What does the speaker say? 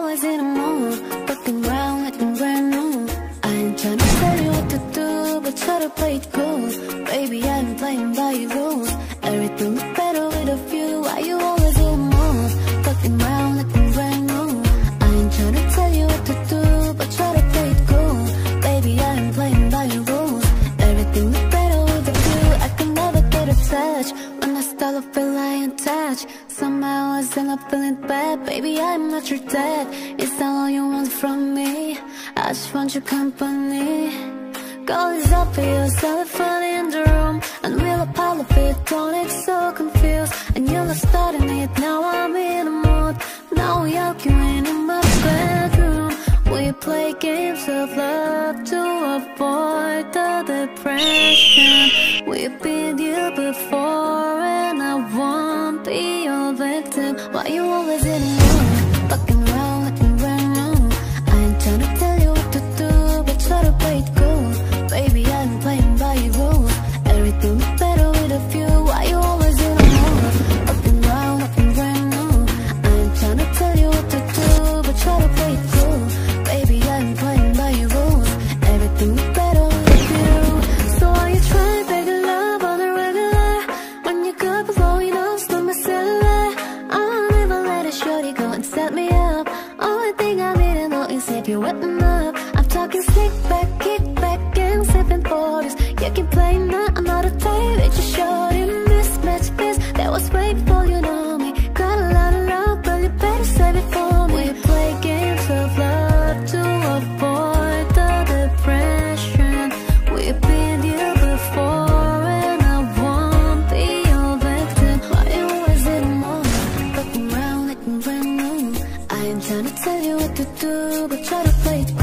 always in the mood? Looking round, looking brand new. I ain't tryna tell you what to do, but try to play it cool. Baby, I ain't playing by your rules. Everything is better with a view. Why you always in the mood? Looking round, looking brand new. I ain't tryna tell you what to do, but try to play it cool. Baby, I ain't playing by your rules. Everything is better with a view. I can never get attached. When I start to feel I ain't attached, somehow I end up feeling bad. Baby, I'm not your dad. Is that all you want from me? I just want your company. Call is obvious, elephant in the room, and we'll pile of it. Don't get so confused, and you're starting it. Now I'm in the mood. Now we arguing in my bedroom. We play games of love to avoid the depression. We've been here before, and I won't be your victim. Why you always in the mood? Fucking around, looking brand new. I ain't tryna tell you what to do, but try to play it cool. Baby, I ain't playing by your rules. Everything is better with a view. Why you always in the mood? Looking around, looking brand new. I ain't tryna tell you what to do, but try to play it cool. Baby, I ain't playing by your rules. Everything is better with a view. So are you trying to beg love on the regular? When you got below, you know, slip my cellular. I'll never let a shorty go and set me up. Only thing I need to know is if you're wetting up. I'm talking stick back, kick back, and sipping 40s. You can play now, another time. It's a shorty mismatch this. That was way before you know me. Got a lot of love, but you better save it for me. We play games of love to avoid the depression. We've been here before, and I won't be your victim. Why you always in the mood? Looking round, looking brand new. I ain't tryna tell you what to do, but try to play it